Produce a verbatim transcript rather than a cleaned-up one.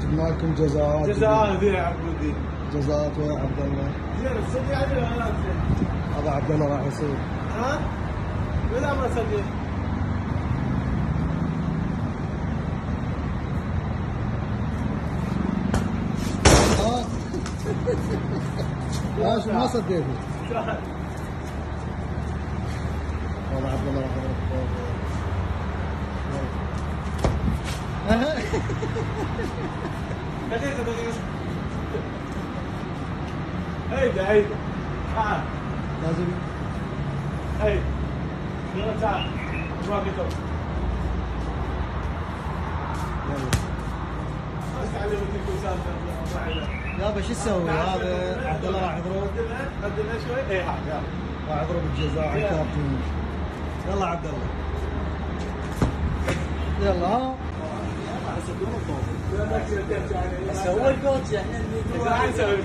سبنا لكم جزاءات. جزاءات يا عبودي. جزاءات ويا عبد الله. زين تصدق عليه ولا لا؟ هذا عبد الله راح يصير. ها؟ ولا ما صدق؟ اه ليش ما صدقتي؟ والله عبد الله راح يروح. دقيقة دقيقة. هيدا هيدا. تعال. لازم. هيدا. يلا تعال. شو راح يطلع؟ يلا. بس عليه بدك وسالفة. يابا شو تسوي؟ هذا عبد الله راح يضرب. قدمنا شوي؟ اي هاي يلا. راح يضرب الجزاء على الكابتن. يلا عبد الله. يلا ها. سوى الكوتش احنا اللي نسوي.